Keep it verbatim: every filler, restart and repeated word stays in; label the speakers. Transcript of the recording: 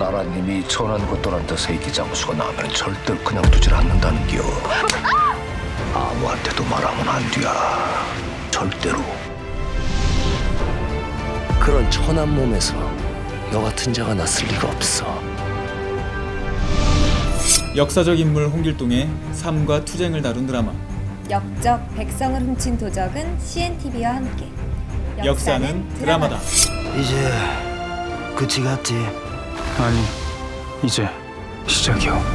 Speaker 1: 나라님이 천한 것들한테 세기 장수가 나면 절대 그냥 두질 않는다는 겨. 아무한테도 말하면 안 돼야. 절대로.
Speaker 2: 그런 천한 몸에서 너 같은 자가 났을 리가 없어.
Speaker 3: 역사적 인물 홍길동의 삶과 투쟁을 다룬 드라마
Speaker 4: 역적 백성을 훔친 도적은 씨엔티비와 함께
Speaker 3: 역사는, 역사는 드라마다.
Speaker 2: 이제 끝이 같지?
Speaker 5: 아니, 이제 시작이요.